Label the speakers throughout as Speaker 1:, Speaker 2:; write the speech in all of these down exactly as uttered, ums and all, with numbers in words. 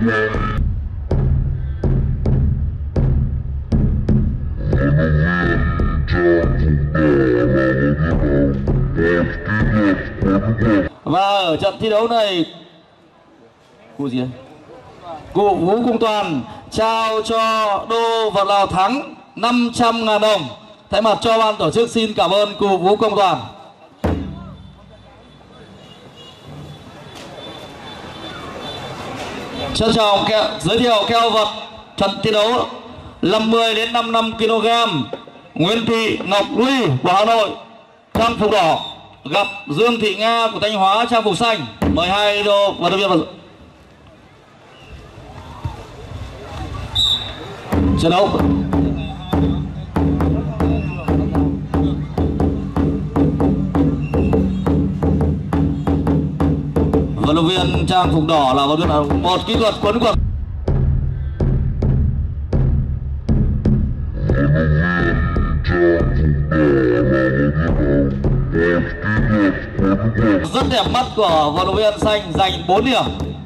Speaker 1: Và ở trận thi đấu này, cụ gì đây? Cụ Vũ Công Toàn trao cho đô vật nào thắng năm trăm ngàn đồng. Thay mặt cho ban tổ chức xin cảm ơn cụ Vũ Công Toàn. Trân trọng kẹo, giới thiệu keo vật trận thi đấu năm mươi đến năm mươi lăm ki lô gam. Nguyễn Thị Ngọc Ly của Hà Nội trang phục đỏ gặp Dương Thị Nga của Thanh Hóa trang phục xanh. Mời hai đô vận động viên vào trận đấu. Vận động viên trang phục đỏ là vận động viên một kỹ thuật quấn quật. Rất đẹp mắt của vận động viên xanh giành bốn điểm.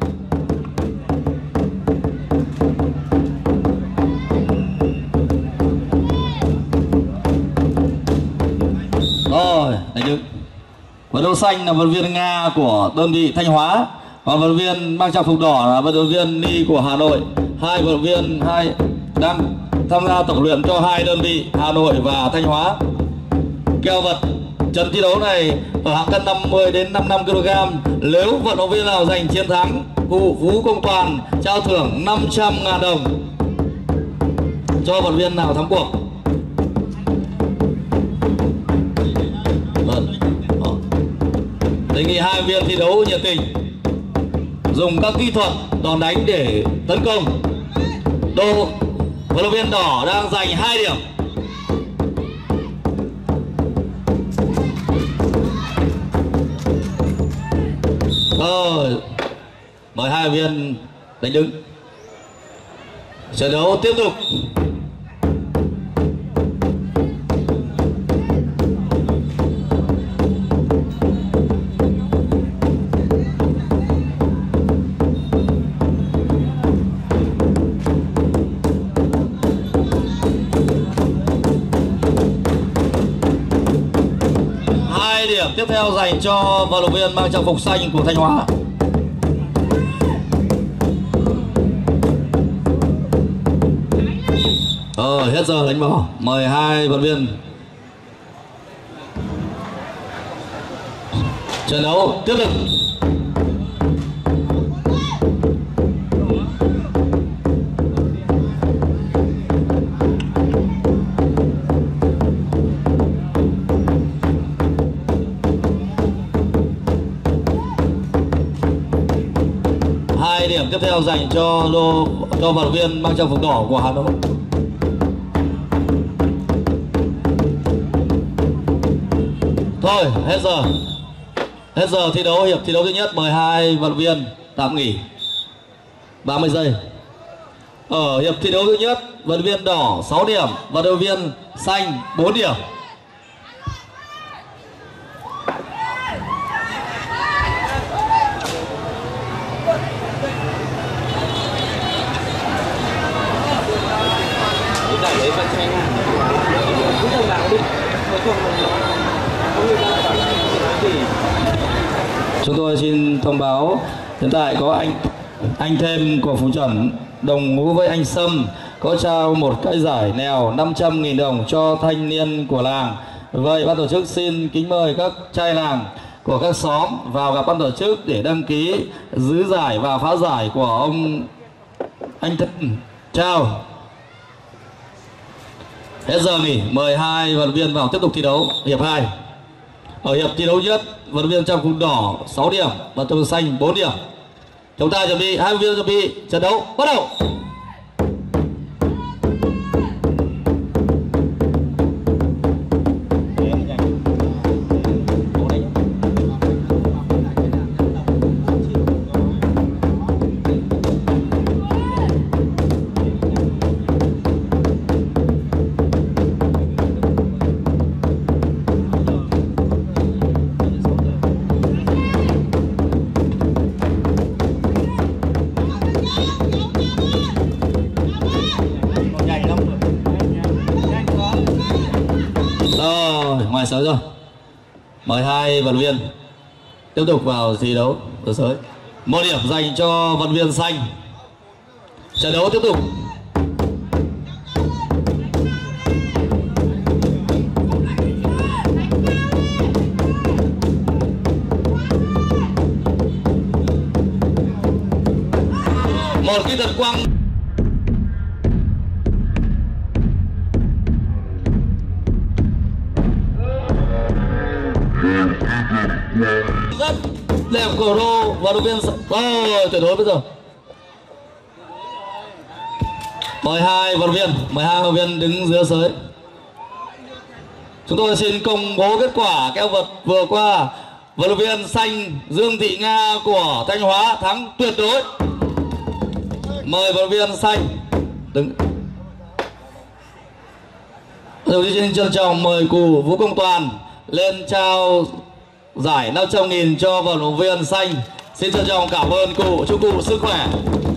Speaker 1: Rồi, đánh đứng. Vận động xanh là vận động viên Nga của đơn vị Thanh Hóa, còn vận động viên mang trang phục đỏ là vận động viên Ni của Hà Nội. Hai vận động viên hai đang tham gia tập luyện cho hai đơn vị Hà Nội và Thanh Hóa. Keo vật trận thi đấu này ở hạng cân năm mươi đến năm mươi lăm ki lô gam. Nếu vận động viên nào giành chiến thắng, cụ Vũ Công Toàn trao thưởng năm trăm ngàn đồng cho vận động viên nào thắng cuộc. Đề nghị hai viên thi đấu nhiệt tình, dùng các kỹ thuật đòn đánh để tấn công. Đô vận động viên đỏ đang giành hai điểm. Rồi, mời hai viên đánh đứng. Trận đấu tiếp tục. Điểm tiếp theo dành cho vận động viên mang trang phục xanh của Thanh Hóa. Ờ, hết giờ đánh bỏ. Mời hai vận động viên. Trận đấu tiếp tục. Điểm tiếp theo dành cho lô cho vận động viên mang trang phục đỏ của Hà Nội. Thôi, hết giờ. Hết giờ thi đấu hiệp thi đấu thứ nhất. Mời hai vận động viên tạm nghỉ ba mươi giây. Ở hiệp thi đấu thứ nhất, vận động viên đỏ sáu điểm, vận động viên xanh bốn điểm. Chúng tôi xin thông báo hiện tại có anh anh Thêm của Phú Chuẩn đồng ngũ với anh Sâm có trao một cái giải nèo năm trăm nghìn đồng cho thanh niên của làng. Vậy ban tổ chức xin kính mời các trai làng của các xóm vào gặp ban tổ chức để đăng ký giữ giải và phá giải của ông anh Thêm. Chào. Hết giờ nghỉ. Mời hai vận động viên vào tiếp tục thi đấu hiệp hai. Ở hiệp thi đấu nhất, vận động viên trang phục đỏ sáu điểm, vận động viên xanh bốn điểm. Chúng ta chuẩn bị, hai vận động viên chuẩn bị trận đấu bắt đầu.
Speaker 2: Yeah.
Speaker 1: ngoài sới rồi. Mời hai vận động viên tiếp tục vào thi đấu ở sới. Một điểm dành cho vận động viên xanh. Trận đấu tiếp tục. Một kỹ thuật quăng rất đẹp của Rô và đội viên oh, tuyệt đối bây giờ. Mời hai vận động viên, mời hai vận động viên đứng giữa sới. Chúng tôi xin công bố kết quả keo vật vừa qua. Vận động viên xanh Dương Thị Nga của Thanh Hóa thắng tuyệt đối. Mời vận động viên xanh đứng. Đầu tiên xin trân trọng mời cụ Vũ Công Toàn lên trao giải năm trăm nghìn cho vận động viên xanh. Xin trân trọng cảm ơn cụ, chúc cụ sức khỏe.